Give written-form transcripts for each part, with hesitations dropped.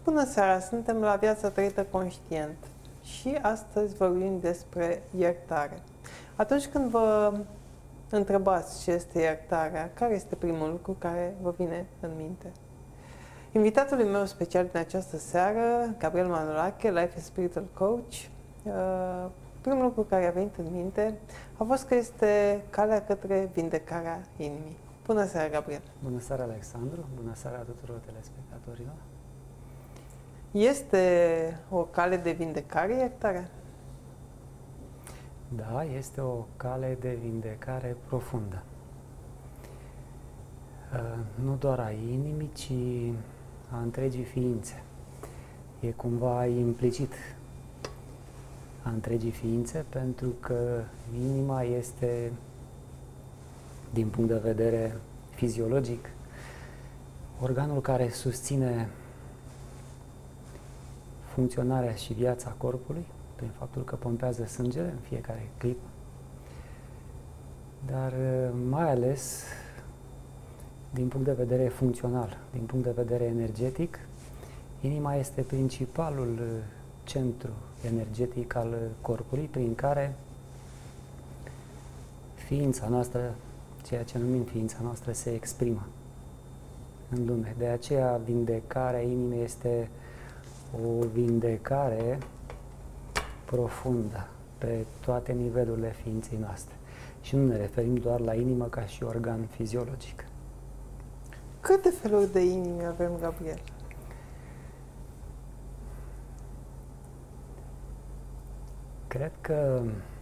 Bună seara! Suntem la Viața Trăită Conștient și astăzi vorbim despre iertare. Atunci când vă întrebați ce este iertarea, care este primul lucru care vă vine în minte? Invitatul meu special din această seară, Gabriel Manolache, Life and Spiritual Coach, primul lucru care a venit în minte a fost că este calea către vindecarea inimii. Bună seara, Gabriel! Bună seara, Alexandru! Bună seara tuturor telespectatorilor! Este o cale de vindecare, iertarea? Da, este o cale de vindecare profundă. Nu doar a inimii, ci a întregii ființe. E cumva implicit a întregii ființe, pentru că inima este, din punct de vedere fiziologic, organul care susține funcționarea și viața corpului, prin faptul că pompează sângele în fiecare clipă, dar mai ales din punct de vedere funcțional, din punct de vedere energetic, inima este principalul centru energetic al corpului, prin care ființa noastră, ceea ce numim ființa noastră, se exprimă în lume. De aceea, vindecarea inimii este o vindecare profundă pe toate nivelurile ființei noastre. Și nu ne referim doar la inimă ca și organ fiziologic. Câte feluri de inimi avem, Gabriel? Cred că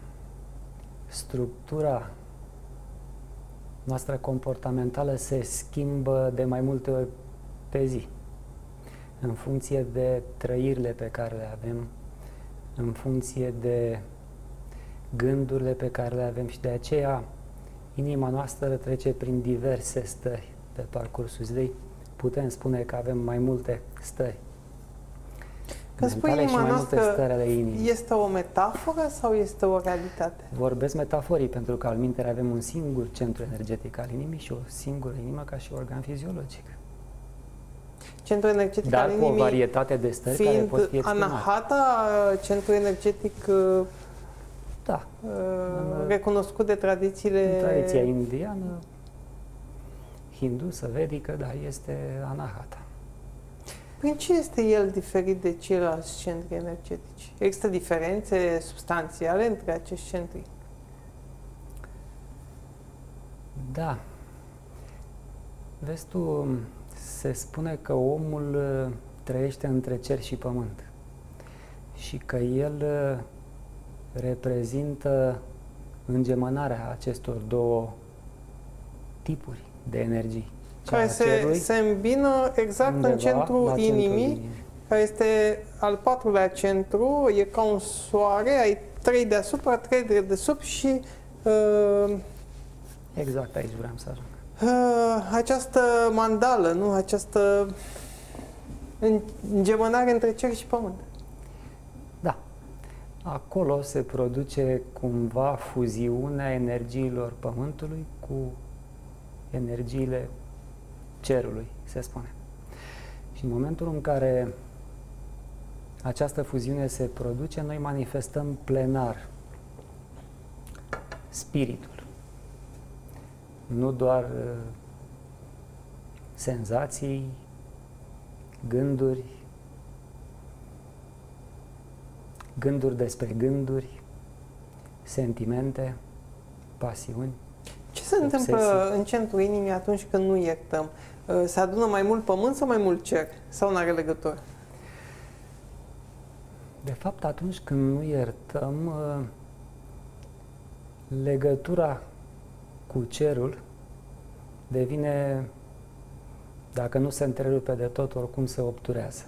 structura noastră comportamentală se schimbă de mai multe ori pe zi, în funcție de trăirile pe care le avem, în funcție de gândurile pe care le avem, și de aceea inima noastră trece prin diverse stări pe parcursul zilei. Putem spune că avem mai multe stări. Când spui inima noastră, este o metaforă sau este o realitate? Vorbesc metaforii, pentru că alminteri avem un singur centru energetic al inimii și o singură inimă ca și organ fiziologic. Centrul energetic dar al inimii, cu o varietate de stări care pot fi exprimate. Anahata, centru energetic da. Recunoscut de tradițiile... În tradiția indiană, hindusă, vedică, da, este Anahata. Prin ce este el diferit de ceilalți centri energetici? Există diferențe substanțiale între acești centri? Da. Vezi tu, se spune că omul trăiește între cer și pământ și că el reprezintă îngemănarea acestor două tipuri de energii. Care se îmbină exact în centrul inimii, care este al patrulea centru, e ca un soare, ai 3 deasupra, 3 de desubt și... exact aici vreau să ajung. Această mandală, nu? Această îngemănare între cer și pământ. Da. Acolo se produce cumva fuziunea energiilor pământului cu energiile cerului, se spune. Și în momentul în care această fuziune se produce, noi manifestăm plenar spiritul. Nu doar senzații, gânduri despre gânduri, sentimente, pasiuni. Ce se întâmplă în centrul inimii atunci când nu iertăm? Se adună mai mult pământ sau mai mult cer? Sau nu are legătură? De fapt, atunci când nu iertăm, legătura cu cerul devine, dacă nu se întrerupe de tot, oricum se obturează.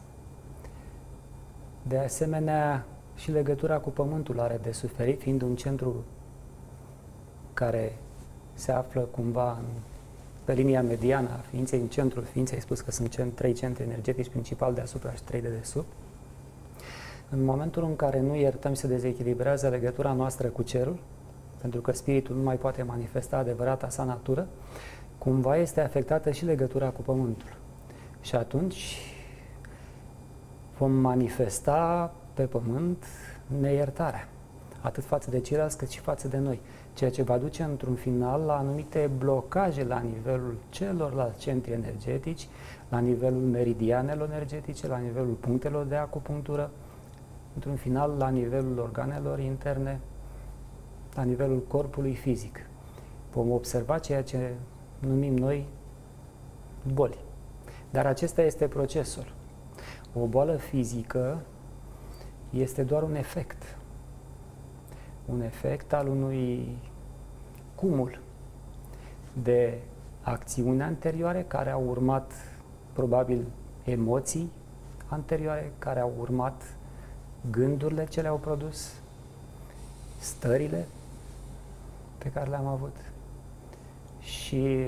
De asemenea, și legătura cu pământul are de suferit, fiind un centru care se află cumva pe linia mediană a ființei, în centrul ființei. Ai spus că sunt 3 centri energetici principali deasupra și 3 de desubt. În momentul în care nu iertăm, se dezechilibrează legătura noastră cu cerul, pentru că spiritul nu mai poate manifesta adevărata sa natură, cumva este afectată și legătura cu pământul. Și atunci vom manifesta pe pământ neiertarea, atât față de ceilalți cât și față de noi, ceea ce va duce într-un final la anumite blocaje la nivelul celorlalți centri energetici, la nivelul meridianelor energetice, la nivelul punctelor de acupunctură, într-un final la nivelul organelor interne, la nivelul corpului fizic. Vom observa ceea ce numim noi boli. Dar acesta este procesul. O boală fizică este doar un efect. Un efect al unui cumul de acțiuni anterioare care au urmat probabil emoții anterioare, care au urmat gândurile ce le-au produs, stările pe care le-am avut. Și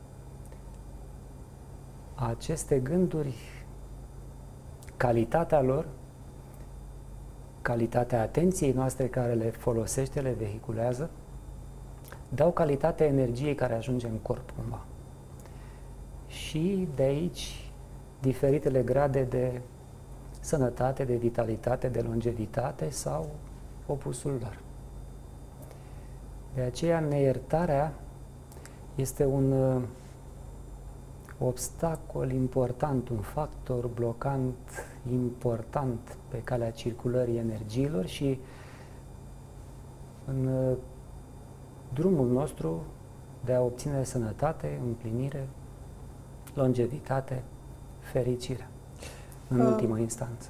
aceste gânduri, calitatea lor, calitatea atenției noastre care le folosește, le vehiculează, dau calitatea energiei care ajunge în corp cumva. Și de aici diferitele grade de sănătate, de vitalitate, de longevitate sau opusul lor. De aceea neiertarea este un obstacol important, un factor blocant important pe calea circulării energiilor și în drumul nostru de a obține sănătate, împlinire, longevitate, fericire, în ultimă instanță.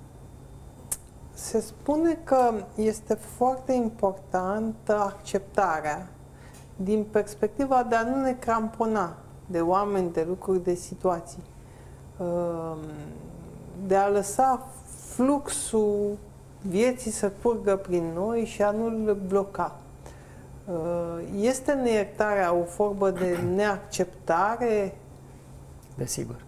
Se spune că este foarte importantă acceptarea din perspectiva de a nu ne crampona de oameni, de lucruri, de situații. De a lăsa fluxul vieții să curgă prin noi și a nu-l bloca. Este neiertarea o formă de neacceptare? Desigur.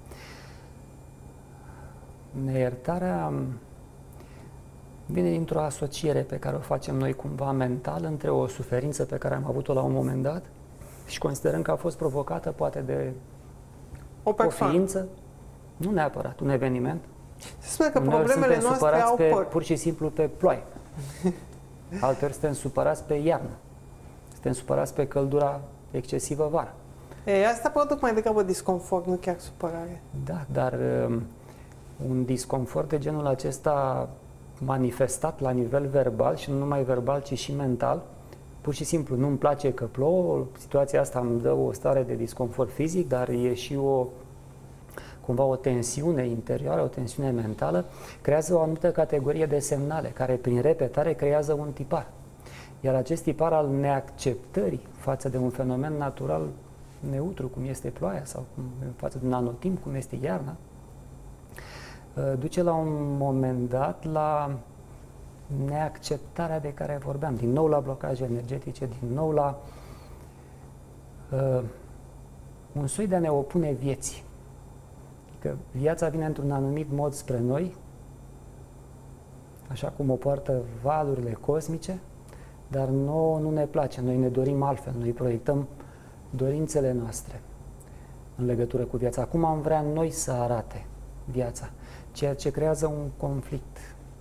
Neiertarea vine dintr-o asociere pe care o facem noi cumva mental între o suferință pe care am avut-o la un moment dat și considerăm că a fost provocată poate de o ființă, nu neapărat un eveniment. Se spune că problemele noastre au păr. Pur și simplu pe ploaie. Alteori suntem supărați pe iarnă. Suntem supărați pe căldura excesivă vara. Asta produc mai degrabă disconfort, nu chiar supărare. Da, dar un disconfort de genul acesta manifestat la nivel verbal și nu numai verbal, ci și mental, pur și simplu nu-mi place că plouă, situația asta îmi dă o stare de disconfort fizic, dar e și cumva o tensiune interioară, o tensiune mentală, creează o anumită categorie de semnale care prin repetare creează un tipar. Iar acest tipar al neacceptării față de un fenomen natural neutru, cum este ploaia, sau față de un anotimp, cum este iarna, duce la un moment dat la neacceptarea de care vorbeam, din nou la blocaje energetice, din nou la un soi de a ne opune vieții. Adică viața vine într-un anumit mod spre noi, așa cum o poartă valurile cosmice, dar nouă nu ne place, noi ne dorim altfel, noi proiectăm dorințele noastre în legătură cu viața. Cum am vrea noi să arate viața, ceea ce creează un conflict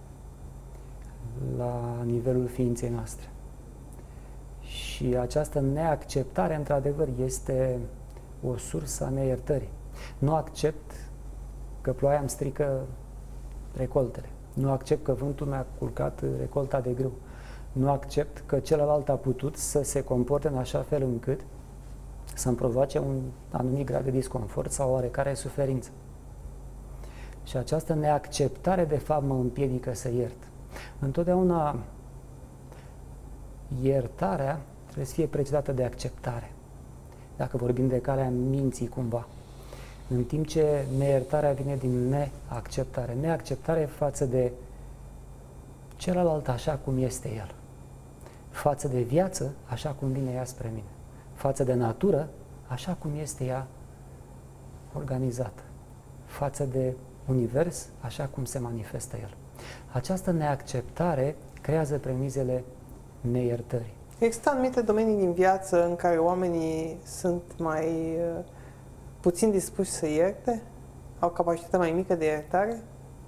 la nivelul ființei noastre. Și această neacceptare, într-adevăr, este o sursă a neiertării. Nu accept că ploaia îmi strică recoltele. Nu accept că vântul mi-a culcat recolta de grâu. Nu accept că celălalt a putut să se comporte în așa fel încât să-mi provoace un anumit grad de disconfort sau oarecare suferință. Și această neacceptare, de fapt, mă împiedică să iert. Întotdeauna iertarea trebuie să fie precedată de acceptare, dacă vorbim de calea minții cumva. În timp ce neiertarea vine din neacceptare. Neacceptare față de celălalt așa cum este el. Față de viață așa cum vine ea spre mine. Față de natură așa cum este ea organizată. Față de univers așa cum se manifestă el. Această neacceptare creează premizele neiertării. Există anumite domenii din viață în care oamenii sunt mai puțin dispuși să ierte? Au capacitatea mai mică de iertare?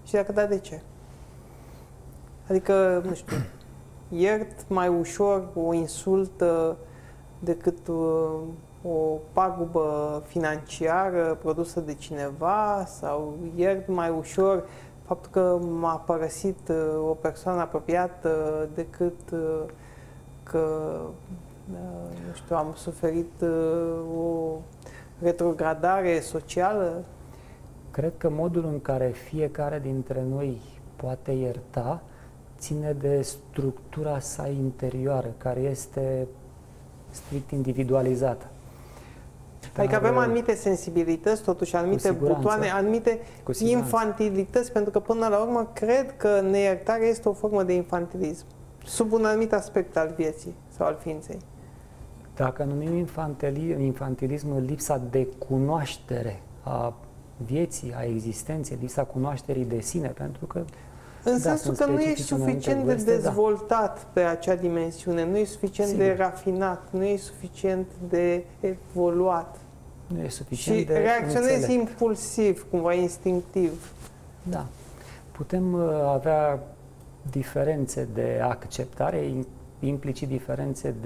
Și dacă da, de ce? Adică, nu știu, iert mai ușor o insultă decât o pagubă financiară produsă de cineva, sau iert mai ușor faptul că m-a părăsit o persoană apropiată decât că, nu știu, am suferit o retrogradare socială? Cred că modul în care fiecare dintre noi poate ierta ține de structura sa interioară, care este strict individualizată. Adică avem anumite sensibilități, totuși anumite butoane, anumite infantilități, pentru că până la urmă cred că neiertarea este o formă de infantilism, sub un anumit aspect al vieții sau al ființei. Dacă numim infantilismul lipsa de cunoaștere a vieții, a existenței, lipsa cunoașterii de sine, pentru că în sensul că nu ești suficient de dezvoltat pe acea dimensiune, nu ești suficient de rafinat, nu ești suficient de evoluat. Nu ești suficient și de reacționezi înțelept. impulsiv, cumva instinctiv. Da. Putem avea diferențe de acceptare, implicit diferențe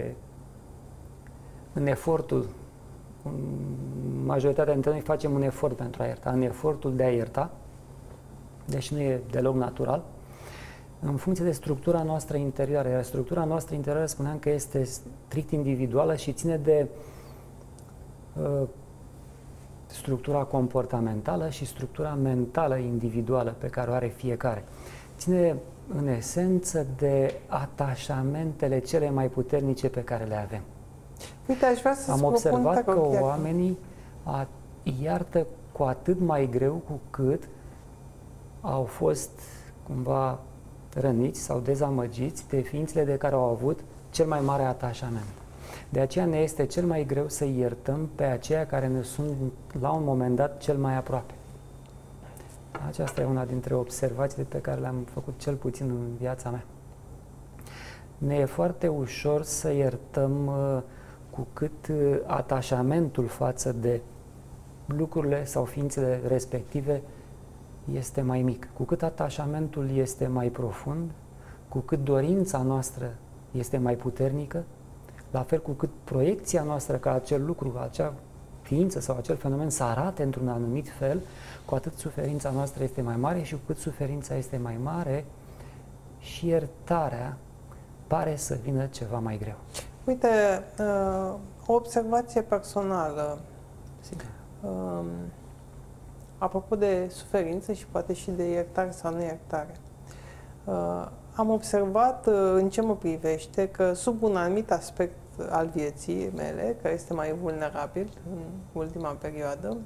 în efortul. Majoritatea dintre noi facem un efort pentru a ierta, în efortul de a ierta, deci nu e deloc natural, în funcție de structura noastră interioară. Iar structura noastră interioară, spuneam că este strict individuală și ține de structura comportamentală și structura mentală individuală pe care o are fiecare. Ține, în esență, de atașamentele cele mai puternice pe care le avem. Uite, aș vrea să Am observat că oamenii iartă cu atât mai greu cu cât au fost cumva răniți sau dezamăgiți de ființele de care au avut cel mai mare atașament. De aceea ne este cel mai greu să iertăm pe aceia care ne sunt la un moment dat cel mai aproape. Aceasta e una dintre observațiile pe care le-am făcut cel puțin în viața mea. Ne e foarte ușor să iertăm cu cât atașamentul față de lucrurile sau ființele respective este mai mic. Cu cât atașamentul este mai profund, cu cât dorința noastră este mai puternică, la fel cu cât proiecția noastră ca acel lucru, acea ființă sau acel fenomen să arate într-un anumit fel, cu atât suferința noastră este mai mare și cu cât suferința este mai mare și iertarea pare să vină ceva mai greu. Uite, o observație personală. Apropo de suferință și poate și de iertare sau neiertare. Am observat, în ce mă privește, că sub un anumit aspect al vieții mele, care este mai vulnerabil în ultima perioadă,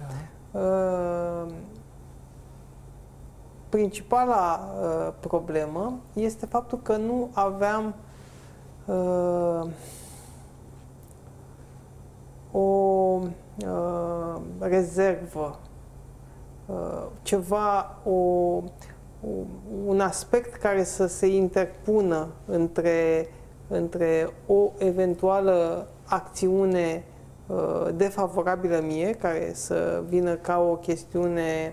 principala problemă este faptul că nu aveam o rezervă, ceva, un aspect care să se interpună între o eventuală acțiune defavorabilă mie, care să vină ca o chestiune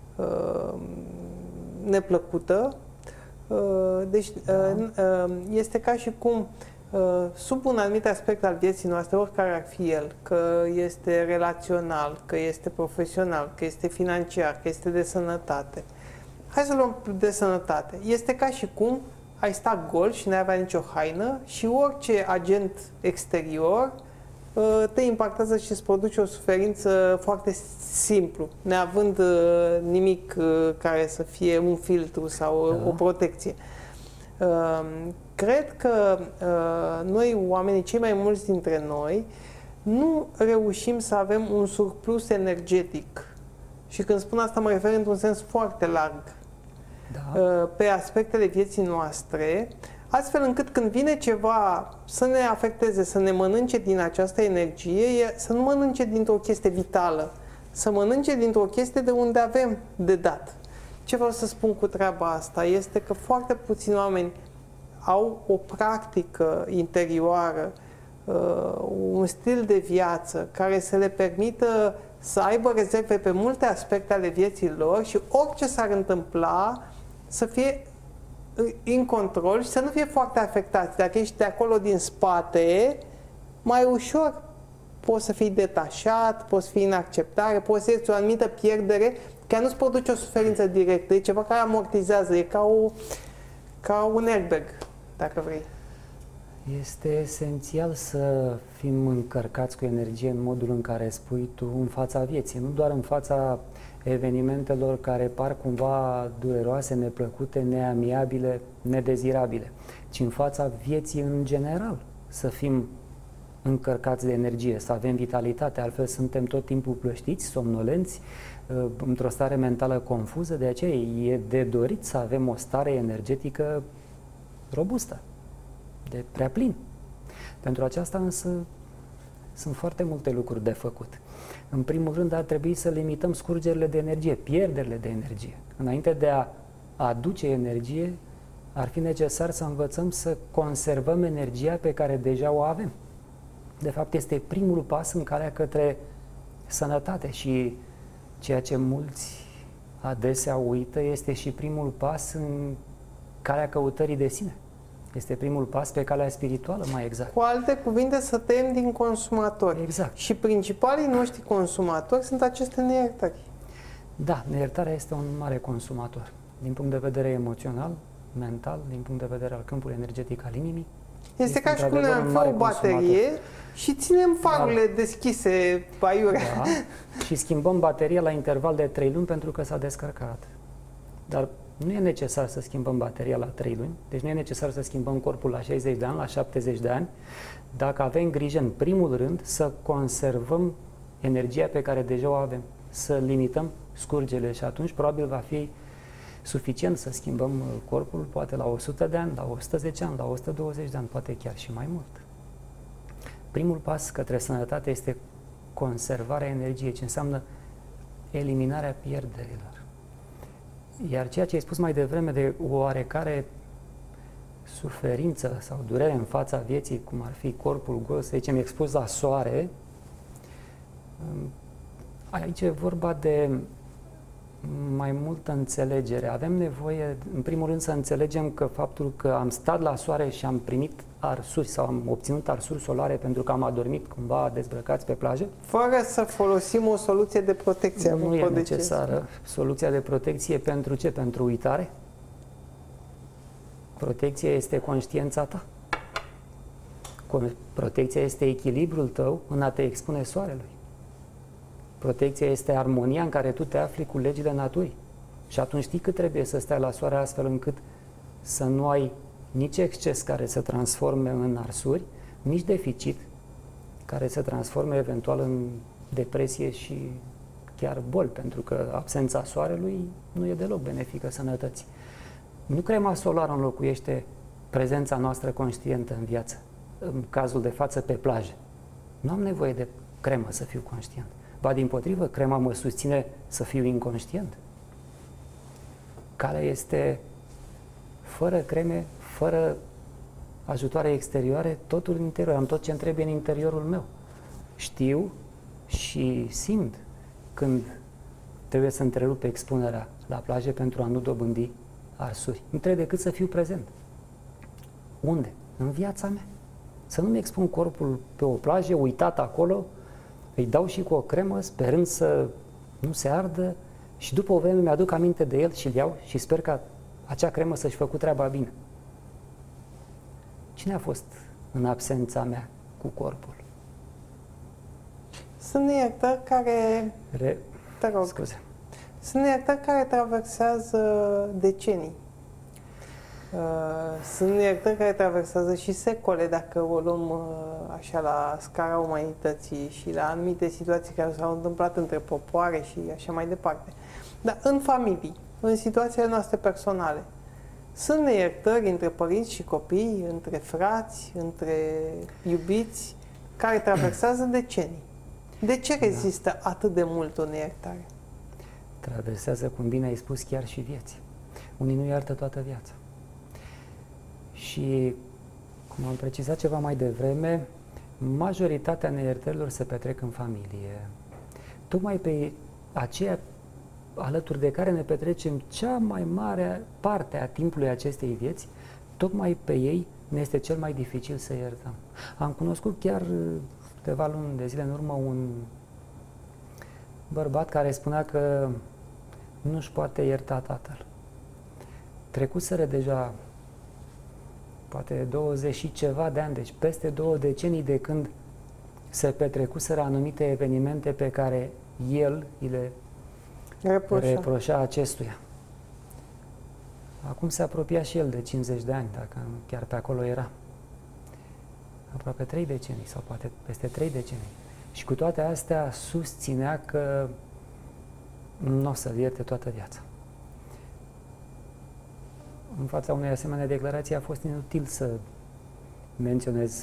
neplăcută. Deci este ca și cum sub un anumit aspect al vieții noastre, oricare ar fi el, că este relațional, că este profesional, că este financiar, că este de sănătate. Hai să luăm de sănătate. Este ca și cum ai sta gol și n-ai avea nicio haină și orice agent exterior te impactează și îți produce o suferință foarte simplu, neavând nimic care să fie un filtru sau o protecție. Cred că noi, oamenii, cei mai mulți dintre noi, nu reușim să avem un surplus energetic. Și când spun asta mă refer într-un sens foarte larg pe aspectele vieții noastre, astfel încât când vine ceva să ne afecteze, să ne mănânce din această energie, să nu mănânce dintr-o chestie vitală, să mănânce dintr-o chestie de unde avem de dat. Ce vreau să spun cu treaba asta este că foarte puțini oameni au o practică interioară, un stil de viață care să le permită să aibă rezerve pe multe aspecte ale vieții lor și orice s-ar întâmpla să fie în control și să nu fie foarte afectați. Dacă ești de acolo din spate, mai ușor poți să fii detașat, poți fi în acceptare, poți să ieși o anumită pierdere, care nu-ți produce o suferință directă, e ceva care amortizează, e ca un airbag, dacă vrei. Este esențial să fim încărcați cu energie în modul în care spui tu, în fața vieții, nu doar în fața evenimentelor care par cumva dureroase, neplăcute, neamiabile, nedezirabile, ci în fața vieții în general, să fim încărcați de energie, să avem vitalitate, altfel suntem tot timpul plăștiți, somnolenți, într-o stare mentală confuză, de aceea e de dorit să avem o stare energetică robustă, de prea plin. Pentru aceasta însă sunt foarte multe lucruri de făcut. În primul rând ar trebui să limităm scurgerile de energie, pierderile de energie. Înainte de a aduce energie, ar fi necesar să învățăm să conservăm energia pe care deja o avem. De fapt, este primul pas în calea către sănătate și ceea ce mulți adesea uită este și primul pas în calea căutării de sine. Este primul pas pe calea spirituală, mai exact. Cu alte cuvinte, să tăiem din consumatori. Exact. Și principalii noștri consumatori sunt aceste neiertări. Da, neiertarea este un mare consumator. Din punct de vedere emoțional, mental, din punct de vedere al câmpului energetic al inimii. Este ca și cum ne-am fă o baterie și ținem farurile deschise aiurea. Da, și schimbăm bateria la interval de 3 luni pentru că s-a descărcat. Dar nu e necesar să schimbăm bateria la 3 luni, deci nu e necesar să schimbăm corpul la 60 de ani, la 70 de ani, dacă avem grijă în primul rând să conservăm energia pe care deja o avem, să limităm scurgerile și atunci probabil va fi suficient să schimbăm corpul poate la 100 de ani, la 110 ani, la 120 de ani, poate chiar și mai mult. Primul pas către sănătate este conservarea energiei, ce înseamnă eliminarea pierderilor. Iar ceea ce ai spus mai devreme de oarecare suferință sau durere în fața vieții, cum ar fi corpul gol, să zicem, expus la soare, aici e vorba de mai multă înțelegere. Avem nevoie, în primul rând, să înțelegem că faptul că am stat la soare și am primit arsuri sau am obținut arsuri solare pentru că am adormit cumva dezbrăcați pe plajă. Fără să folosim o soluție de protecție. Nu e necesară. Soluția de protecție pentru ce? Pentru uitare? Protecția este conștiința ta. Protecția este echilibrul tău în a te expune soarelui. Protecția este armonia în care tu te afli cu legile naturii. Și atunci știi cât trebuie să stai la soare astfel încât să nu ai nici exces care se transforme în arsuri, nici deficit care se transforme eventual în depresie și chiar boli, pentru că absența soarelui nu e deloc benefică sănătății. Nu crema solară înlocuiește prezența noastră conștientă în viață, în cazul de față pe plajă. Nu am nevoie de cremă să fiu conștient. Ba dimpotrivă, crema mă susține să fiu inconștient. Calea este fără creme, fără ajutoare exterioare, totul în interior. Am tot ce-mi trebuie în interiorul meu. Știu și simt când trebuie să întrerup expunerea la plajă pentru a nu dobândi arsuri. Nu trebuie decât să fiu prezent. Unde? În viața mea. Să nu-mi expun corpul pe o plajă, uitat acolo, îi dau și cu o cremă, sperând să nu se ardă și după o vreme mi-aduc aminte de el și îl iau și sper ca acea cremă să-și făcut treaba bine. Cine a fost în absența mea cu corpul? Sunt neiertări care... Te rog. Scuze. Sunt neiertări care traversează decenii. Sunt neiertări care traversează și secole, dacă o luăm așa la scara umanității și la anumite situații care s-au întâmplat între popoare și așa mai departe. Dar în familii, în situațiile noastre personale, sunt neiertări între părinți și copii, între frați, între iubiți, care traversează decenii. De ce rezistă atât de mult o neiertare? Traversează, cum bine ai spus, chiar și vieți. Unii nu iartă toată viața. Și, cum am precizat ceva mai devreme, majoritatea neiertărilor se petrec în familie. tocmai pe aceea alături de care ne petrecem cea mai mare parte a timpului acestei vieți, tocmai pe ei ne este cel mai dificil să iertăm. Am cunoscut chiar câteva luni de zile în urmă un bărbat care spunea că nu-și poate ierta tatăl. Trecuseră deja poate 20 și ceva de ani, deci peste 2 decenii de când se petrecuseră anumite evenimente pe care el îi le reproșa acestuia. Acum se apropia și el de 50 de ani, dacă chiar pe acolo era. Aproape 3 decenii sau poate peste 3 decenii. Și cu toate astea susținea că nu o să-l ierte toată viața. În fața unei asemenea declarații a fost inutil să menționez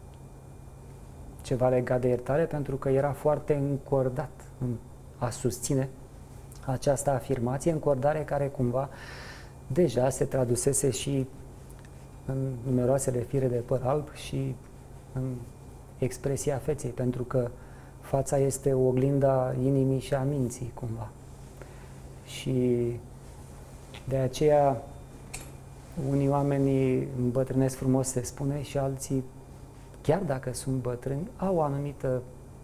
ceva legat de iertare, pentru că era foarte încordat în a susține această afirmație, încordare care cumva deja se tradusese și în numeroasele fire de păr alb și în expresia feței, pentru că fața este oglinda inimii și a minții, cumva. Și de aceea unii oameni îmbătrânesc frumos, se spune, și alții, chiar dacă sunt bătrâni, au o anumită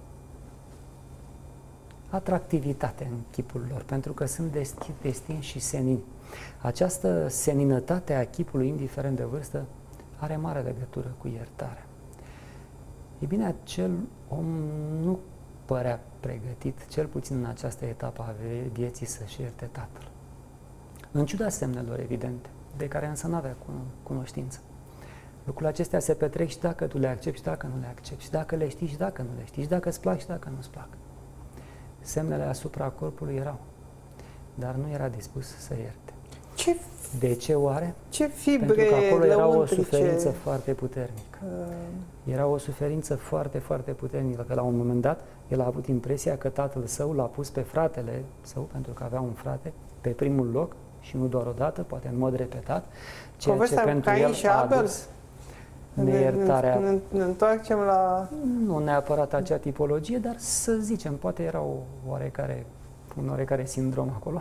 atractivitate în chipul lor, pentru că sunt destinși și senini. Această seninătate a chipului, indiferent de vârstă, are mare legătură cu iertarea. Ei bine, acel om nu părea pregătit, cel puțin în această etapă a vieții, să-și ierte tatăl. În ciuda semnelor evidente, de care însă nu avea cunoștință. Lucrurile acestea se petrec și dacă tu le accepti și dacă nu le accepti, și dacă le știi și dacă nu le știi, și dacă îți plac și dacă nu îți plac. Semnele asupra corpului erau, dar nu era dispus să ierte. De ce oare? Ce fibre Pentru că acolo era o lăuntrice. suferință foarte puternică. Era o suferință foarte, foarte puternică, că la un moment dat el a avut impresia că tatăl său l-a pus pe fratele său, pentru că avea un frate, pe primul loc, și nu doar o dată, poate în mod repetat, ceea ce pentru el a adus neiertarea. Ne întoarcem la... Nu neapărat acea tipologie, dar să zicem, poate era un oarecare sindrom acolo.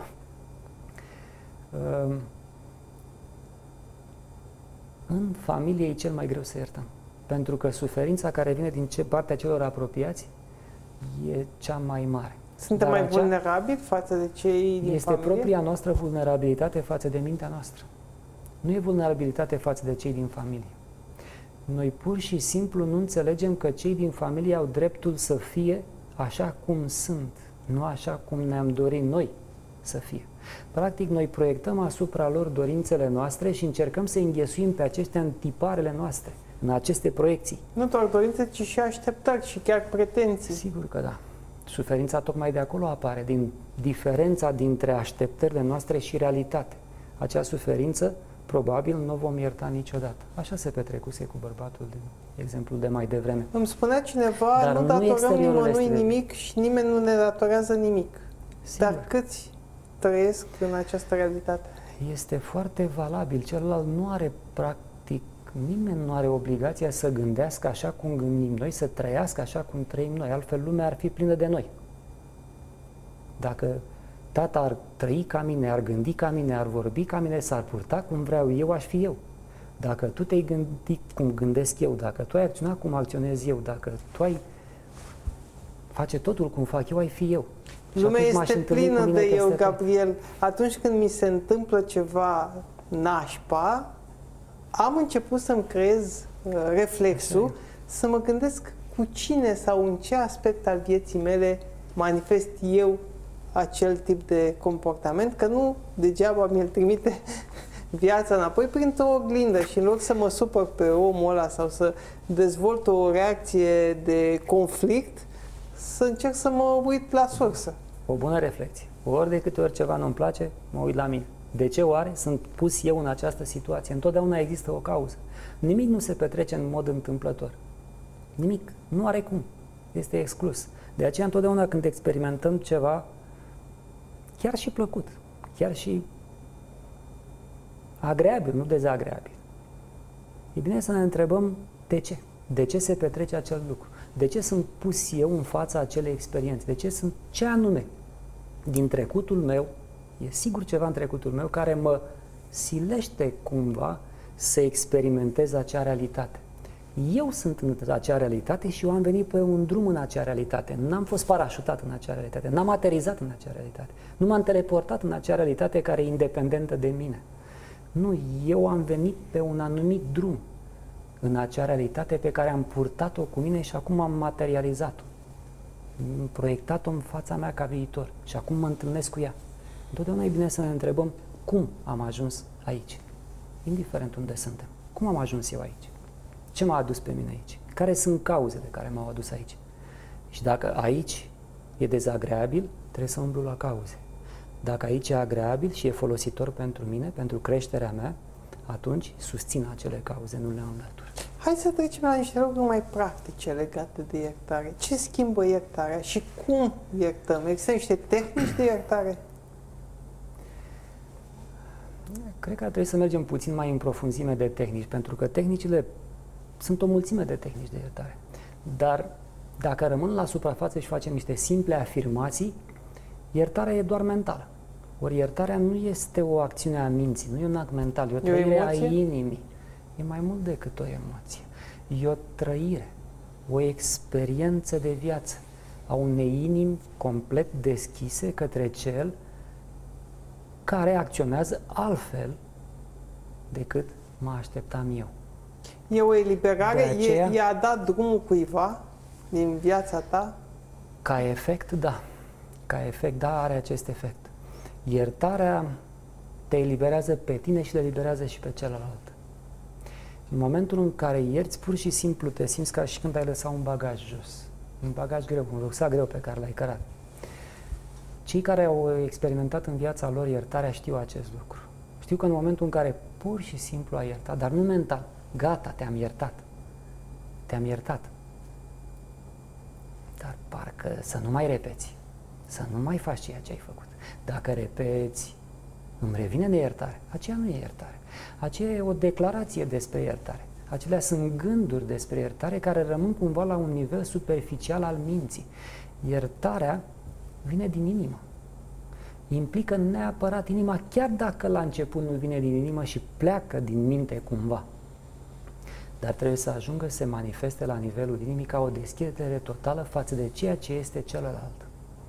În familie e cel mai greu să iertăm, pentru că suferința care vine din partea celor apropiați e cea mai mare. Suntem mai vulnerabili față de cei din familie? Este propria noastră vulnerabilitate față de mintea noastră. Nu e vulnerabilitate față de cei din familie. Noi pur și simplu nu înțelegem că cei din familie au dreptul să fie așa cum sunt, nu așa cum ne-am dorit noi să fie. Practic, noi proiectăm asupra lor dorințele noastre și încercăm să înghesuim pe acestea în tiparele noastre, în aceste proiecții. Nu doar dorințe, ci și așteptări și chiar pretenții. Sigur că da. Suferința tocmai de acolo apare, din diferența dintre așteptările noastre și realitate. Acea suferință, probabil, nu o vom ierta niciodată. Așa se petrecuse cu bărbatul, de exemplu, de mai devreme. Îmi spunea cineva, nu datorăm nimănui nimic și nimeni nu ne datorează nimic. Sigur. Dar câți trăiesc în această realitate? Este foarte valabil. Celălalt nu are, practic, nimeni nu are obligația să gândească așa cum gândim noi, să trăiască așa cum trăim noi. Altfel, lumea ar fi plină de noi. Dacă tata ar trăi ca mine, ar gândi ca mine, ar vorbi ca mine, s-ar purta cum vreau eu, aș fi eu. Dacă tu te-ai gândit cum gândesc eu, dacă tu ai acționat cum acționez eu, dacă tu ai face totul cum fac eu, ai fi eu. Lumea este plină de eu, Gabriel. Atunci când mi se întâmplă ceva nașpa, am început să-mi creez reflexul să mă gândesc cu cine sau în ce aspect al vieții mele manifest eu acel tip de comportament, că nu degeaba mi-l trimite viața înapoi printr-o oglindă și în loc să mă supăr pe omul ăla sau să dezvolt o reacție de conflict, să încerc să mă uit la sursă. O bună reflexie. Ori de câte ori ceva nu-mi place, mă uit la mine. De ce oare sunt pus eu în această situație? Întotdeauna există o cauză. Nimic nu se petrece în mod întâmplător. Nimic. Nu are cum. Este exclus. De aceea întotdeauna când experimentăm ceva, chiar și plăcut, chiar și agreabil, nu dezagreabil, e bine să ne întrebăm de ce. De ce se petrece acel lucru? De ce sunt pus eu în fața acelei experiențe? De ce sunt, ce anume din trecutul meu, e sigur ceva în trecutul meu care mă silește cumva să experimentez acea realitate. Eu sunt în acea realitate și eu am venit pe un drum în acea realitate. N-am fost parașutat în acea realitate, n-am aterizat în acea realitate, nu m-am teleportat în acea realitate care e independentă de mine. Nu, eu am venit pe un anumit drum în acea realitate pe care am purtat-o cu mine și acum am materializat-o. Am proiectat-o în fața mea ca viitor și acum mă întâlnesc cu ea. Întotdeauna e bine să ne întrebăm cum am ajuns aici, indiferent unde suntem. Cum am ajuns eu aici? Ce m-a adus pe mine aici? Care sunt cauzele care m-au adus aici? Și dacă aici e dezagreabil, trebuie să umblu la cauze. Dacă aici e agreabil și e folositor pentru mine, pentru creșterea mea, atunci susțin acele cauze, nu le înlătur. Hai să trecem la niște lucruri mai practice legate de iertare. Ce schimbă iertarea și cum iertăm? Există niște tehnici de iertare? Cred că ar trebui să mergem puțin mai în profunzime de tehnici, pentru că tehnicile sunt o mulțime de tehnici de iertare. Dar dacă rămân la suprafață și facem niște simple afirmații, iertarea e doar mentală. Ori iertarea nu este o acțiune a minții, nu e un act mental, e o trăire a inimii. E mai mult decât o emoție. E o trăire, o experiență de viață a unei inimi complet deschise către cel care acționează altfel decât mă așteptam eu. E o eliberare? Aceea, e a dat drumul cuiva din viața ta? Ca efect, da. Ca efect, da, are acest efect. Iertarea te eliberează pe tine și le eliberează și pe celălalt. În momentul în care ierți, pur și simplu te simți ca și când ai lăsat un bagaj jos. Un bagaj greu, un rucsac greu pe care l-ai cărat. Cei care au experimentat în viața lor iertarea știu acest lucru. Știu că în momentul în care pur și simplu ai iertat, dar nu mental, gata, te-am iertat. Te-am iertat. Dar parcă să nu mai repeți, să nu mai faci ceea ce ai făcut. Dacă repeți, îmi revine neiertare. Aceea nu e iertare. Aceea e o declarație despre iertare. Acelea sunt gânduri despre iertare care rămân cumva la un nivel superficial al minții. Iertarea vine din inimă. Implică neapărat inima, chiar dacă la început nu vine din inimă și pleacă din minte cumva. Dar trebuie să ajungă să se manifeste la nivelul inimii ca o deschidere totală față de ceea ce este celălalt.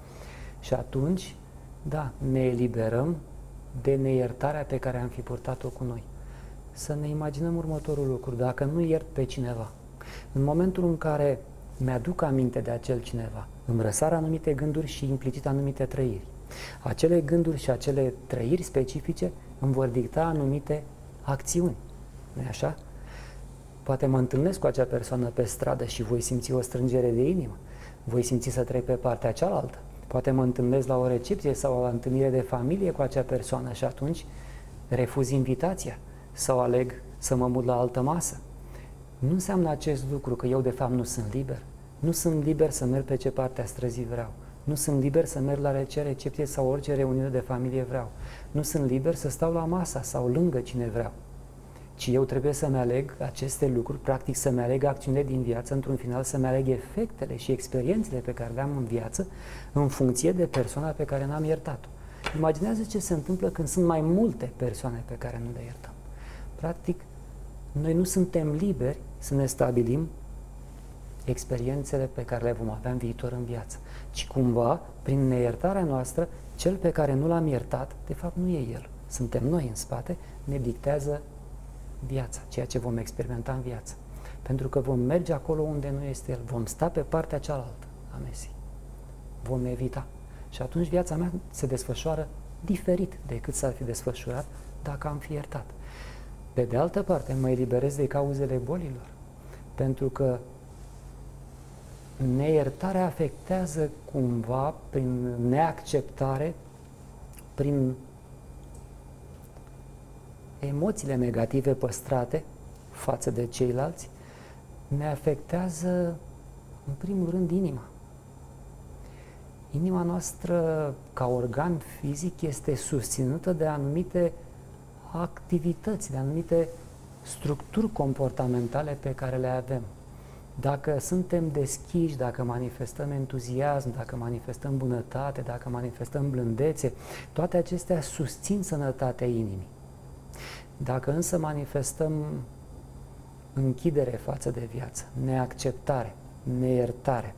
Și atunci, da, ne eliberăm de neiertarea pe care am fi purtat-o cu noi. Să ne imaginăm următorul lucru. Dacă nu iert pe cineva, în momentul în care mi-aduc aminte de acel cineva, îmi răsar anumite gânduri și implicit anumite trăiri. Acele gânduri și acele trăiri specifice îmi vor dicta anumite acțiuni. Nu-i așa? Poate mă întâlnesc cu acea persoană pe stradă și voi simți o strângere de inimă. Voi simți să trec pe partea cealaltă. Poate mă întâlnesc la o recepție sau la o întâlnire de familie cu acea persoană și atunci refuz invitația sau aleg să mă mut la altă masă. Nu înseamnă acest lucru că eu de fapt nu sunt liber. Nu sunt liber să merg pe ce parte a străzii vreau. Nu sunt liber să merg la ce recepție sau orice reuniune de familie vreau. Nu sunt liber să stau la masa sau lângă cine vreau. Ci eu trebuie să-mi aleg aceste lucruri, practic să-mi aleg acțiunile din viață, într-un final să-mi aleg efectele și experiențele pe care le-am în viață în funcție de persoana pe care n-am iertat-o. Imaginează ce se întâmplă când sunt mai multe persoane pe care nu le iertăm. Practic, noi nu suntem liberi să ne stabilim experiențele pe care le vom avea în viitor în viață, ci cumva, prin neiertarea noastră, cel pe care nu l-am iertat, de fapt nu e el. Suntem noi în spate, ne dictează viața, ceea ce vom experimenta în viață. Pentru că vom merge acolo unde nu este el, vom sta pe partea cealaltă a mesei. Vom evita. Și atunci viața mea se desfășoară diferit decât s-ar fi desfășurat dacă am fi iertat. Pe de altă parte, mă eliberez de cauzele bolilor, pentru că neiertarea afectează cumva, prin neacceptare, prin emoțiile negative păstrate față de ceilalți, ne afectează, în primul rând, inima. Inima noastră, ca organ fizic, este susținută de anumite activități, de anumite structuri comportamentale pe care le avem. Dacă suntem deschiși, dacă manifestăm entuziasm, dacă manifestăm bunătate, dacă manifestăm blândețe, toate acestea susțin sănătatea inimii. Dacă însă manifestăm închidere față de viață, neacceptare, neiertare,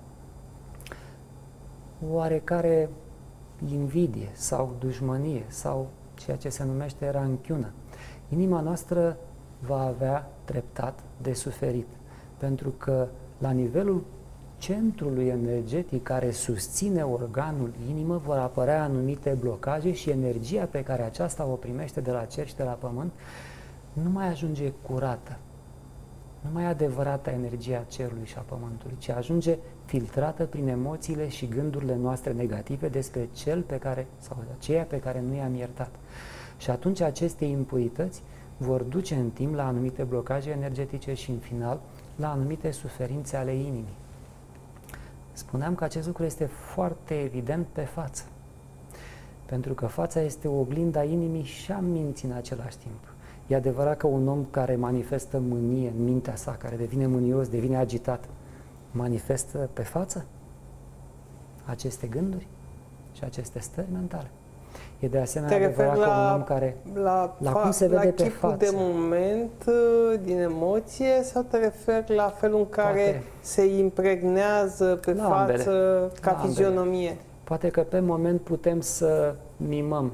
oarecare invidie sau dușmănie sau ceea ce se numește ranchiună, inima noastră va avea treptat de suferit, pentru că la nivelul centrului energetic care susține organul inimă vor apărea anumite blocaje și energia pe care aceasta o primește de la cer și de la pământ nu mai ajunge curată, nu mai e adevărata energia cerului și a pământului, ci ajunge filtrată prin emoțiile și gândurile noastre negative despre cel pe care, sau aceea pe care nu i-am iertat. Și atunci aceste impurități vor duce în timp la anumite blocaje energetice și în final la anumite suferințe ale inimii. Spuneam că acest lucru este foarte evident pe față, pentru că fața este o oglindă a inimii și a minții în același timp. E adevărat că un om care manifestă mânie în mintea sa, care devine mânios, devine agitat, manifestă pe față aceste gânduri și aceste stări mentale. E de asemenea adevărat că un om care... La cum se vede pe față. de moment din emoție sau te referi la felul în care se impregnează pe față ca fizionomie? Poate că pe moment putem să mimăm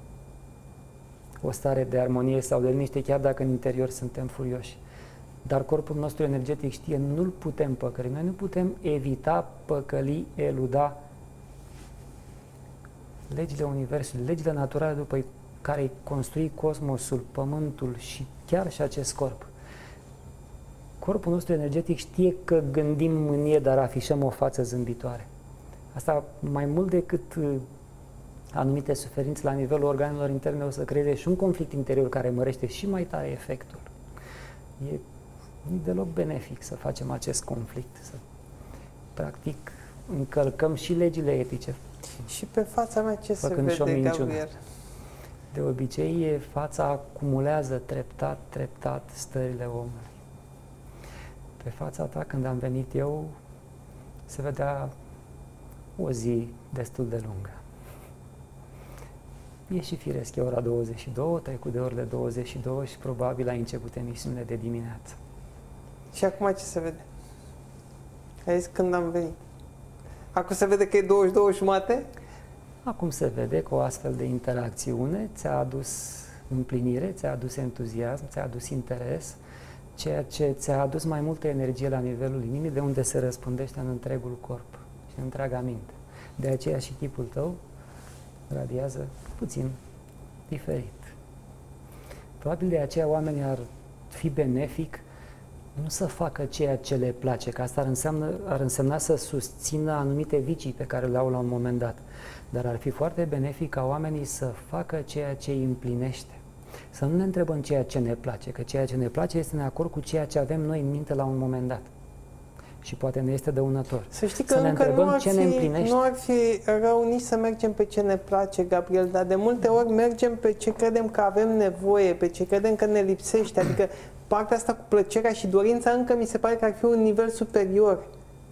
o stare de armonie sau de liniște, chiar dacă în interior suntem furioși. Dar corpul nostru energetic știe, nu-l putem păcăli. Noi nu putem evita, păcăli, eluda legile Universului, legile naturale după care îi construi cosmosul, pământul și chiar și acest corp. Corpul nostru energetic știe că gândim mânie, dar afișăm o față zâmbitoare. Asta mai mult decât anumite suferințe la nivelul organelor interne o să creeze și un conflict interior care mărește și mai tare efectul. E deloc benefic să facem acest conflict, să practic încălcăm și legile etice. Și pe fața mea ce se vede, Gabriel? De obicei, fața acumulează treptat stările omului. Pe fața ta, când am venit eu, se vedea o zi destul de lungă. E și firesc, e ora 22, trecut de orele 22 și probabil ai început emisiunile de dimineață. Și acum ce se vede? Ai zis când am venit. Acum se vede că e 22 jumate? Acum se vede că o astfel de interacțiune ți-a adus împlinire, ți-a adus entuziasm, ți-a adus interes, ceea ce ți-a adus mai multă energie la nivelul inimii, de unde se răspândește în întregul corp și în întreaga minte. De aceea și chipul tău radiază puțin diferit. Probabil de aceea oamenii ar fi benefic nu să facă ceea ce le place, că asta ar însemna să susțină anumite vicii pe care le au la un moment dat. Dar ar fi foarte benefic ca oamenii să facă ceea ce îi împlinește. Să nu ne întrebăm ceea ce ne place, că ceea ce ne place este în acord cu ceea ce avem noi în minte la un moment dat. Și poate ne este dăunător. Să știi că încă nu ar fi rău nici să mergem pe ce ne place, Gabriel, dar de multe ori mergem pe ce credem că avem nevoie, pe ce credem că ne lipsește. Adică partea asta cu plăcerea și dorința încă mi se pare că ar fi un nivel superior.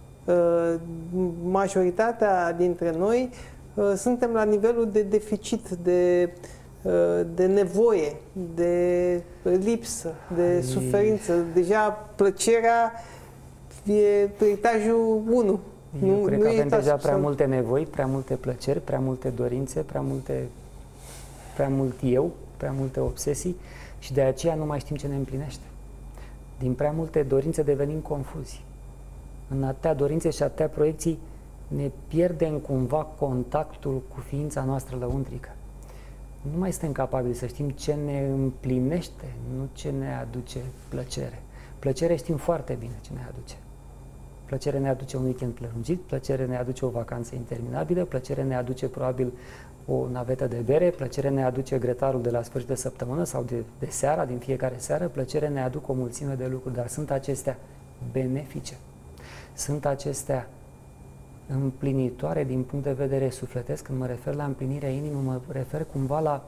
Majoritatea dintre noi suntem la nivelul de deficit, de nevoie, de lipsă, de suferință. Deja plăcerea e pe etajul 1. Eu cred că avem deja prea multe nevoi, prea multe plăceri, prea multe dorințe, prea mult eu, prea multe obsesii și de aceea nu mai știm ce ne împlinește. Din prea multe dorințe devenim confuzi. În atâtea dorințe și atâtea proiecții ne pierdem cumva contactul cu ființa noastră lăuntrică. Nu mai suntem capabili să știm ce ne împlinește, nu ce ne aduce plăcere. Plăcere știm foarte bine ce ne aduce. Plăcere ne aduce un weekend prelungit, plăcere ne aduce o vacanță interminabilă, plăcere ne aduce probabil o navetă de bere, plăcere ne aduce grătarul de la sfârșit de săptămână sau de seara, din fiecare seară, plăcere ne aduc o mulțime de lucruri, dar sunt acestea benefice. Sunt acestea împlinitoare din punct de vedere sufletesc. Când mă refer la împlinirea inimii, mă refer cumva la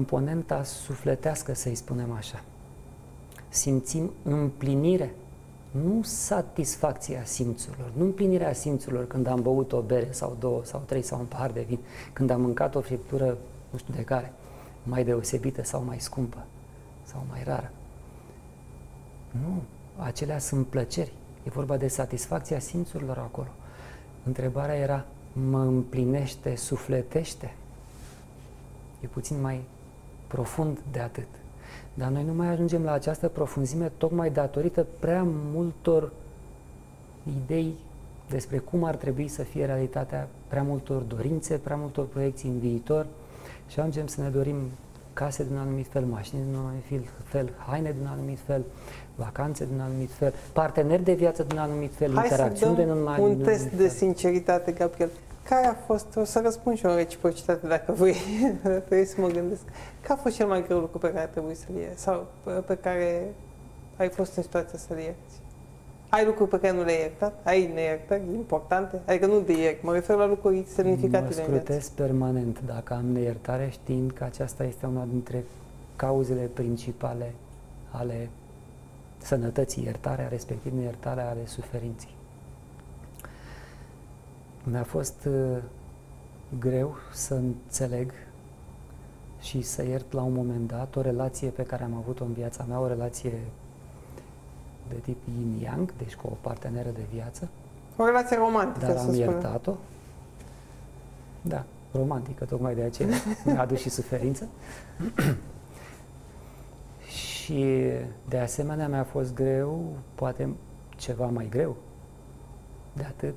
componenta sufletească, să-i spunem așa. Simțim împlinire nu satisfacția simțurilor, nu împlinirea simțurilor când am băut o bere sau două sau trei sau un pahar de vin, când am mâncat o friptură, nu știu de care, mai deosebită sau mai scumpă sau mai rară. Nu, acelea sunt plăceri. E vorba de satisfacția simțurilor acolo. Întrebarea era, mă împlinește, sufletește? E puțin mai profund de atât. Dar noi nu mai ajungem la această profunzime tocmai datorită prea multor idei despre cum ar trebui să fie realitatea, prea multor dorințe, prea multor proiecții în viitor și ajungem să ne dorim case din un anumit fel, mașini din un anumit fel, haine din un anumit fel, vacanțe din un anumit fel, parteneri de viață din un anumit fel, interacțiuni din un anumit fel. Un test de sinceritate, Gabriel. Care a fost, o să răspund și o reciprocitate dacă vrei, trebuie să mă gândesc, care a fost cel mai greu lucru pe care trebuie să-l iei sau pe care ai fost în situația să-l ierți? Ai lucruri pe care nu le-ai iertat? Ai neiertări importante? Adică nu de ieri, mă refer la lucruri semnificative. Mă scrutez permanent dacă am neiertare, știind că aceasta este una dintre cauzele principale ale sănătății, iertarea, respectiv neiertarea ale suferinței. Mi-a fost greu să înțeleg și să iert la un moment dat o relație pe care am avut-o în viața mea, o relație de tip yin-yang, deci cu o parteneră de viață. O relație romantică, dar să am spunem. iertat-o. Da, romantică, tocmai de aceea mi-a adus și suferință. Și de asemenea mi-a fost greu, poate ceva mai greu de atât,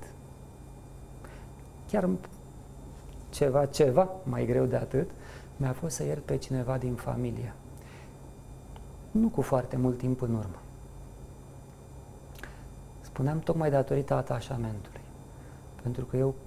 chiar ceva mai greu de atât, mi-a fost să iert pe cineva din familie. Nu cu foarte mult timp în urmă. Spuneam tocmai datorită atașamentului. Pentru că eu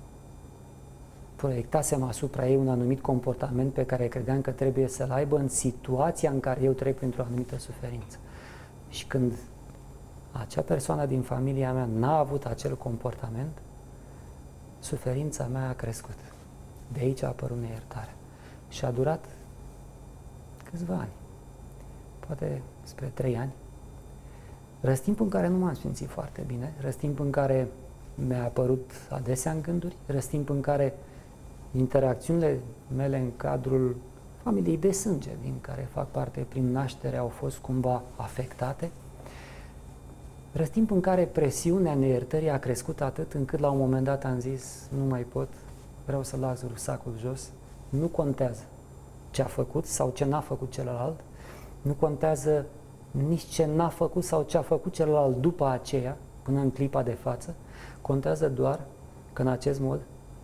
proiectasem asupra ei un anumit comportament pe care credeam că trebuie să-l aibă în situația în care eu trec printr-o anumită suferință. Și când acea persoană din familia mea n-a avut acel comportament, suferința mea a crescut. De aici a apărut neiertarea. Și a durat câțiva ani, poate spre 3 ani. Răstimp în care nu m-am simțit foarte bine, răstimp în care mi-a apărut adesea în gânduri, răstimp în care interacțiunile mele în cadrul familiei de sânge, din care fac parte prin naștere, au fost cumva afectate, răstimp în care presiunea neiertării a crescut atât încât la un moment dat am zis, nu mai pot, vreau să las rucsacul jos, nu contează ce a făcut sau ce n-a făcut celălalt, nu contează nici ce n-a făcut sau ce a făcut celălalt după aceea, până în clipa de față, contează doar că în acest mod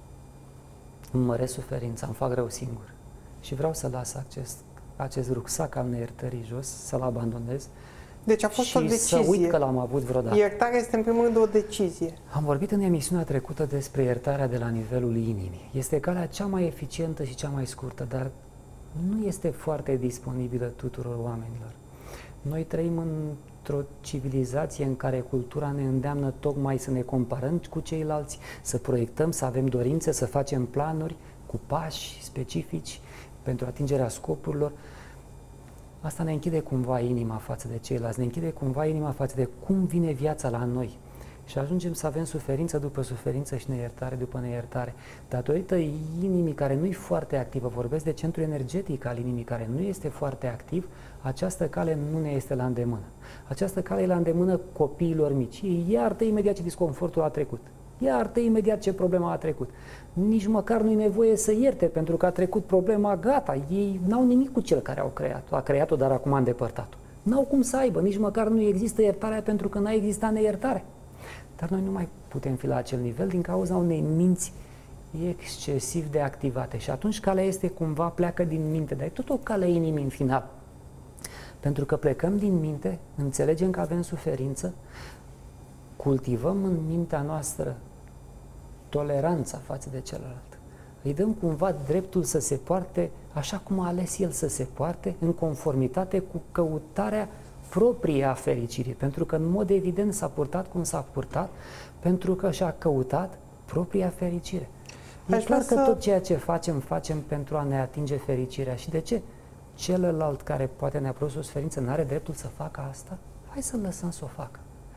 îmi măresc suferința, îmi fac rău singur. Și vreau să las acest rucsac al neiertării jos, să-l abandonez. Deci a fost o decizie. Și să uit că l-am avut vreodată. Iertarea este în primul rând o decizie. Am vorbit în emisiunea trecută despre iertarea de la nivelul inimii. Este calea cea mai eficientă și cea mai scurtă, dar nu este foarte disponibilă tuturor oamenilor. Noi trăim într-o civilizație în care cultura ne îndeamnă tocmai să ne comparăm cu ceilalți, să proiectăm, să avem dorințe, să facem planuri cu pași specifici pentru atingerea scopurilor. Asta ne închide cumva inima față de ceilalți, ne închide cumva inima față de cum vine viața la noi. Și ajungem să avem suferință după suferință și neiertare după neiertare. Datorită inimii care nu e foarte activă, vorbesc de centru energetic al inimii care nu este foarte activ, această cale nu ne este la îndemână. Această cale e la îndemână copiilor mici. Ei iartă imediat ce disconfortul a trecut. Iartă imediat ce problema a trecut. Nici măcar nu-i nevoie să ierte, pentru că a trecut problema, gata. Ei n-au nimic cu cel care au creat-o. A creat-o, dar acum a îndepărtat-o. N-au cum să aibă, nici măcar nu există iertarea pentru că n-a existat neiertare. Dar noi nu mai putem fi la acel nivel din cauza unei minți excesiv de activate. Și atunci calea este cumva pleacă din minte, dar e tot o cale inimii în final. Pentru că plecăm din minte, înțelegem că avem suferință, cultivăm în mintea noastră toleranța față de celălalt. Îi dăm cumva dreptul să se poarte așa cum a ales el să se poarte, în conformitate cu căutarea proprie a fericirii, pentru că în mod evident s-a purtat cum s-a purtat, pentru că și-a căutat propria fericire. E clar că tot ceea ce facem pentru a ne atinge fericirea. Și de ce? Celălalt care poate ne-a produs o suferință n-are dreptul să facă asta? Hai să-l lăsăm să o facă.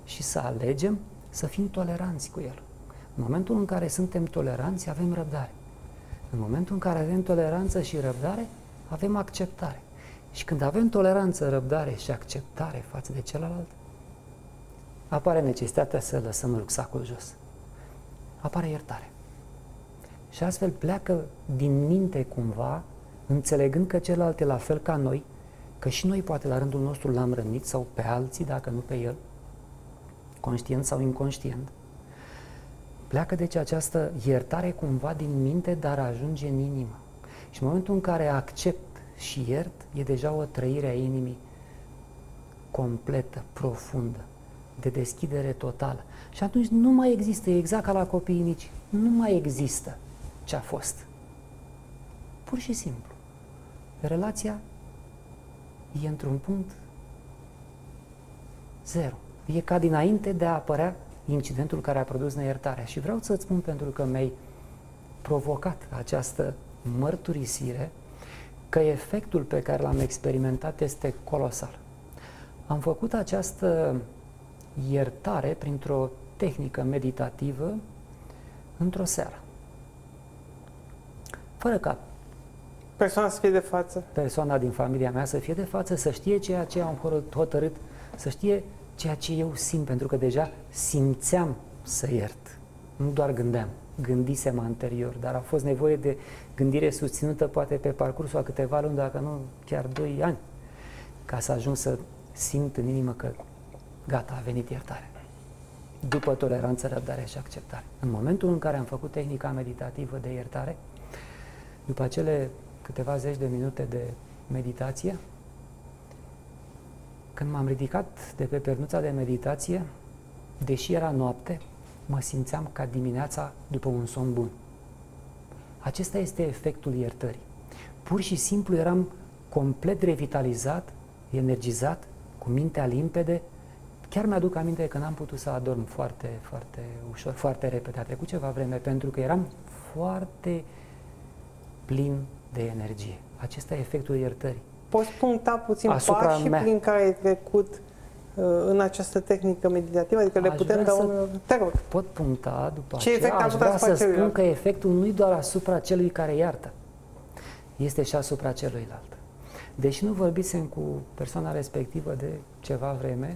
și să alegem să fim toleranți cu el. În momentul în care suntem toleranți, avem răbdare. În momentul în care avem toleranță și răbdare, avem acceptare. Și când avem toleranță, răbdare și acceptare față de celălalt, apare necesitatea să lăsăm rucsacul jos. Apare iertare. Și astfel pleacă din minte cumva, înțelegând că celălalt e la fel ca noi, că și noi poate la rândul nostru l-am rănit sau pe alții, dacă nu pe el, conștient sau inconștient. Pleacă deci această iertare cumva din minte, dar ajunge în inimă. Și în momentul în care accept și iert, e deja o trăire a inimii completă, profundă, de deschidere totală. Și atunci nu mai există, e exact ca la copiii mici, nu mai există ce a fost. Pur și simplu. Relația e într-un punct zero. E ca dinainte de a apărea incidentul care a produs neiertarea. Și vreau să-ți spun, pentru că mi-ai provocat această mărturisire, că efectul pe care l-am experimentat este colosal. Am făcut această iertare printr-o tehnică meditativă într-o seară. Fără ca persoana să fie de față. Persoana din familia mea să fie de față, să știe ceea ce am hotărât, să știe ceea ce eu simt, pentru că deja simțeam să iert. Nu doar gândeam, gândisem anterior, dar a fost nevoie de gândire susținută poate pe parcursul a câteva luni, dacă nu chiar 2 ani, ca să ajung să simt în inimă că gata, a venit iertare. După toleranță, răbdare și acceptare. În momentul în care am făcut tehnica meditativă de iertare, după acele câteva zeci de minute de meditație, când m-am ridicat de pe pernuța de meditație, deși era noapte, mă simțeam ca dimineața după un somn bun. Acesta este efectul iertării. Pur și simplu eram complet revitalizat, energizat, cu mintea limpede. Chiar mi-aduc aminte că n-am putut să adorm foarte, foarte ușor, foarte repede. A trecut ceva vreme pentru că eram foarte plin de energie. Acesta e efectul iertării. Poți puncta puțin pașii prin care ai trecut în această tehnică meditativă? Adică le putem da un... Te rog. Pot puncta după ce aceea. Aș vrea să spun că efectul nu e doar asupra celui care iartă, este și asupra celuilalt. Deși nu vorbisem cu persoana respectivă de ceva vreme,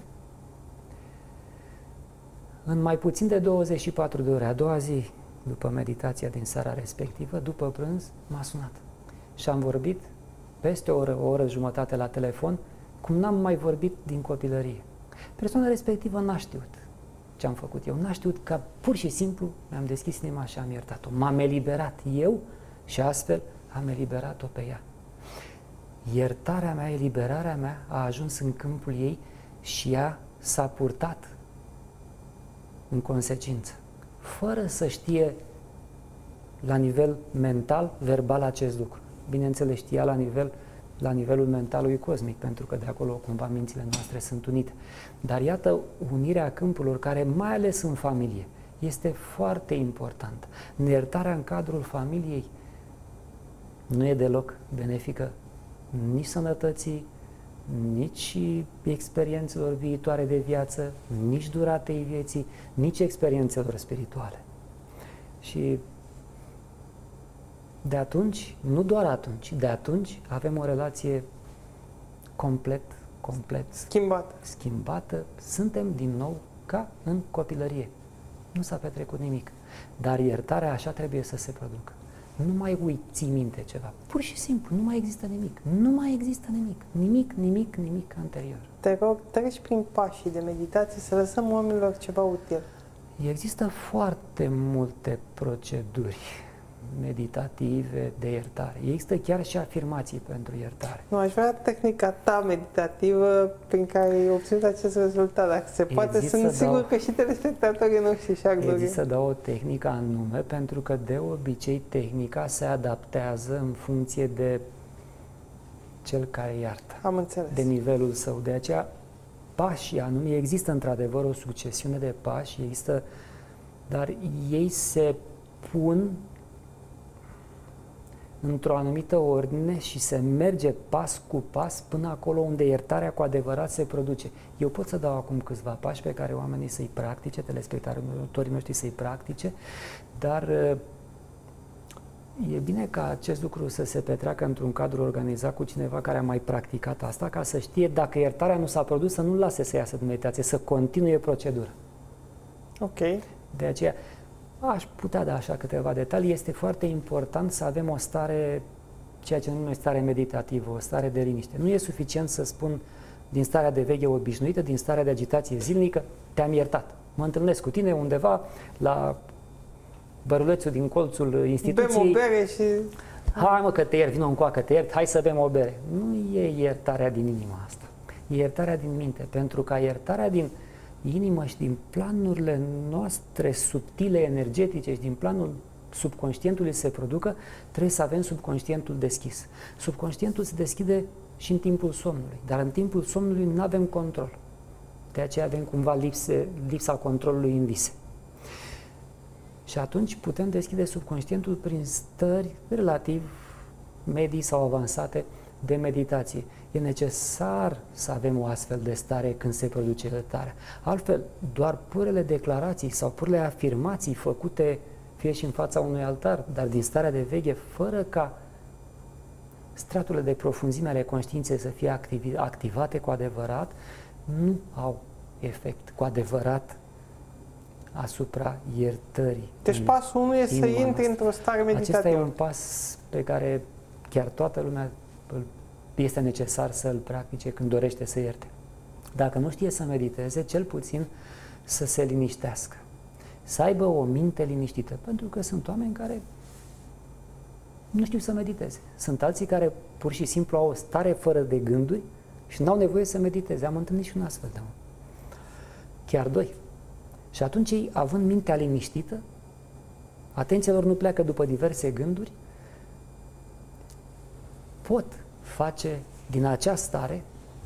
în mai puțin de 24 de ore, a doua zi după meditația din seara respectivă, după prânz, m-a sunat. Și am vorbit peste o oră jumătate la telefon, cum n-am mai vorbit din copilărie. Persoana respectivă n-a știut ce am făcut eu. N-a știut că pur și simplu mi-am deschis inima și am iertat-o. M-am eliberat eu și astfel am eliberat-o pe ea. Iertarea mea, eliberarea mea a ajuns în câmpul ei și ea s-a purtat în consecință, fără să știe la nivel mental, verbal acest lucru. Bineînțeles, știa la nivelul mentalului cosmic, pentru că de acolo cumva mințile noastre sunt unite. Dar iată, unirea câmpurilor, care mai ales în familie, este foarte importantă. Neiertarea în cadrul familiei nu e deloc benefică nici sănătății, nici experiențelor viitoare de viață, nici duratei vieții, nici experiențelor spirituale. Și de atunci, nu doar atunci, de atunci avem o relație complet schimbată. Suntem din nou ca în copilărie. Nu s-a petrecut nimic. Dar iertarea așa trebuie să se producă. Nu mai ții minte ceva. Pur și simplu, nu mai există nimic. Nu mai există nimic. Nimic anterior. Te rog, treci prin pașii de meditație să lăsăm oamenilor ceva util. Există foarte multe proceduri meditative de iertare. Există chiar și afirmații pentru iertare. Nu, aș vrea tehnica ta meditativă prin care ai obținut acest rezultat. Dacă se poate, sunt sigur că și telespectatorii noștri și-ar dori. Există, o tehnică anume, pentru că de obicei tehnica se adaptează în funcție de cel care iartă. Am înțeles. De nivelul său. De aceea, pașii anume, există într-adevăr o succesiune de pași, dar ei se pun într-o anumită ordine și se merge pas cu pas până acolo unde iertarea cu adevărat se produce. Eu pot să dau acum câțiva pași pe care oamenii să-i practice, telespectatorii noștri să-i practice, dar e bine ca acest lucru să se petreacă într-un cadru organizat cu cineva care a mai practicat asta, ca să știe dacă iertarea nu s-a produs, să nu lase să iasă din meditație, să continue procedura. Ok. De aceea, aș putea da așa câteva detalii. Este foarte important să avem o stare, ceea ce numim stare meditativă, o stare de liniște. Nu e suficient să spun din starea de veche obișnuită, din starea de agitație zilnică, te-am iertat. Mă întâlnesc cu tine undeva la bărulețul din colțul instituției. Bem o bere și... Hai mă că te iert, vină încoacă, te iert, hai să bem o bere. Nu e iertarea din inima asta. E iertarea din minte. Pentru ca iertarea din inimă și din planurile noastre subtile, energetice și din planul subconștientului se producă, trebuie să avem subconștientul deschis. Subconștientul se deschide și în timpul somnului, dar în timpul somnului nu avem control. De aceea avem cumva lipsa controlului în vise. Și atunci putem deschide subconștientul prin stări relativ medii sau avansate de meditație. E necesar să avem o astfel de stare când se produce iertarea. Altfel, doar purele declarații sau purele afirmații făcute fie și în fața unui altar, dar din starea de veche, fără ca straturile de profunzime ale conștiinței să fie activate cu adevărat, nu au efect cu adevărat asupra iertării. Deci pasul 1 e să intri într-o stare meditativă. Acesta e un pas pe care chiar toată lumea este necesar să îl practice când dorește să ierte. Dacă nu știe să mediteze, cel puțin să se liniștească. Să aibă o minte liniștită. Pentru că sunt oameni care nu știu să mediteze. Sunt alții care pur și simplu au o stare fără de gânduri și n-au nevoie să mediteze. Am întâlnit și un astfel de om. Chiar doi. Și atunci ei, având mintea liniștită, atenția lor nu pleacă după diverse gânduri, pot face din acea stare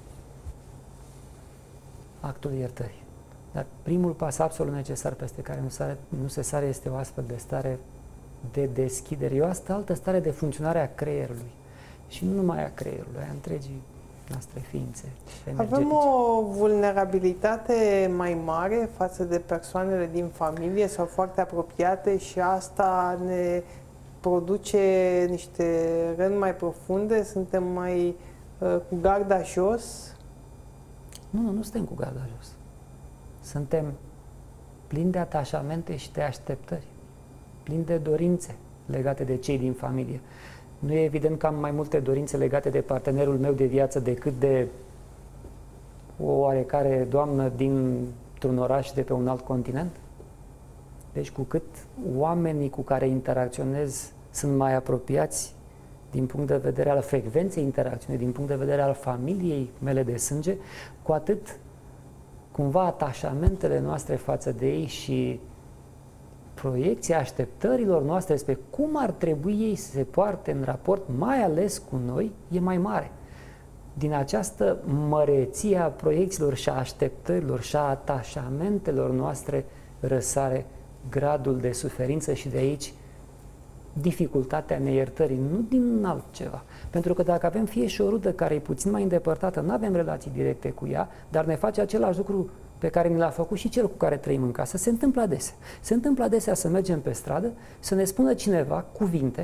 actul iertării. Dar primul pas absolut necesar peste care nu se sare este o astfel de stare de deschidere. E o altă stare de funcționare a creierului. Și nu numai a creierului, a întregii noastre ființe energetice. Avem o vulnerabilitate mai mare față de persoanele din familie sau foarte apropiate și asta ne produce niște răni mai profunde? Suntem mai cu garda jos? Nu suntem cu garda jos. Suntem plini de atașamente și de așteptări, plini de dorințe legate de cei din familie. Nu e evident că am mai multe dorințe legate de partenerul meu de viață decât de o oarecare doamnă dintr-un oraș de pe un alt continent? Deci cu cât oamenii cu care interacționez sunt mai apropiați din punct de vedere al frecvenței interacțiunii, din punct de vedere al familiei mele de sânge, cu atât cumva atașamentele noastre față de ei și proiecția așteptărilor noastre despre cum ar trebui ei să se poarte în raport, mai ales cu noi, e mai mare. Din această măreție a proiecțiilor și a așteptărilor și a atașamentelor noastre răsare gradul de suferință și de aici dificultatea neiertării, nu din altceva. Pentru că dacă avem fie și o rudă care e puțin mai îndepărtată, nu avem relații directe cu ea, dar ne face același lucru pe care ni l-a făcut și cel cu care trăim în casă, se întâmplă adesea. Se întâmplă adesea să mergem pe stradă, să ne spună cineva cuvinte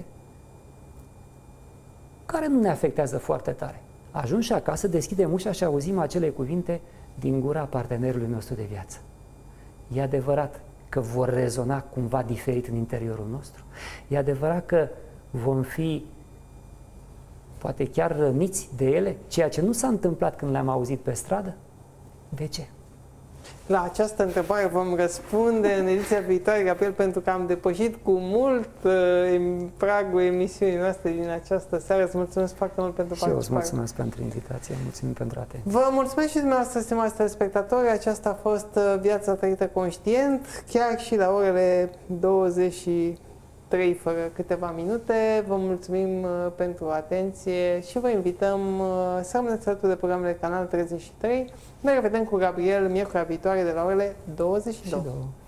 care nu ne afectează foarte tare. Ajungi acasă, deschidem ușa și auzim acele cuvinte din gura partenerului nostru de viață. E adevărat că vor rezona cumva diferit în interiorul nostru. E adevărat că vom fi poate chiar răniți de ele, ceea ce nu s-a întâmplat când le-am auzit pe stradă. De ce? La această întrebare vom răspunde în ediția viitoare, Gabriel, pentru că am depășit cu mult pragul emisiunii noastre din această seară. Îți mulțumesc foarte mult pentru participare. Și eu îți mulțumesc pentru invitație, mulțumim pentru atenție. Vă mulțumesc și dumneavoastră, stimați telespectatori. Aceasta a fost Viața Trăită Conștient, chiar și la orele 23 fără câteva minute. Vă mulțumim pentru atenție și vă invităm să rămâneți alături de programele Canal 33. Ne revedem cu Gabriel miercurea viitoare de la orele 22.